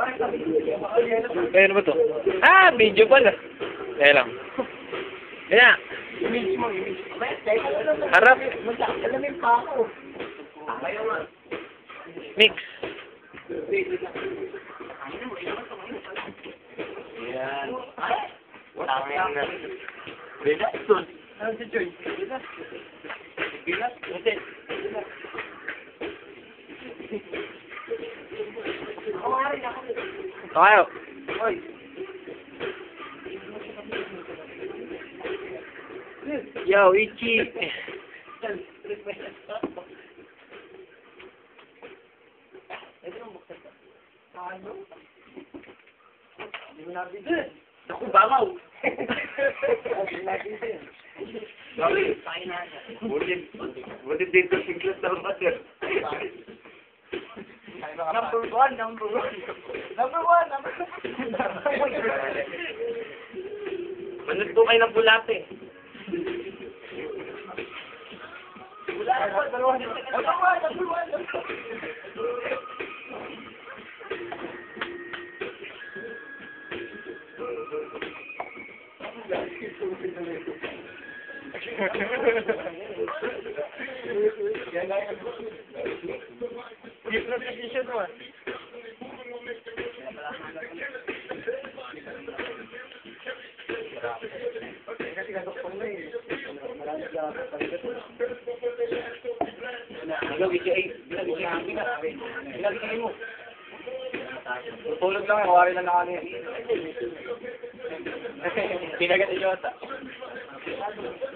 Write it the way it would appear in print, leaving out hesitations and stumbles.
Ayun ba to? Ah, video pala. Kaya lang. Kaya. Image mo, image. Harap. Alamin pa ako. Mix. Yan. Tangin na. Relax, son. Ano si Joy? Relax. Relax. Relax. Tayo. Oy. Yo, Ichi. Naku, bangaw. Bulit dito singlet na mother. Number one. Manod po kayo ng bulate. Number one. Lagi mo. Tulog lang, kawari lang na kami. Pinagat idiota.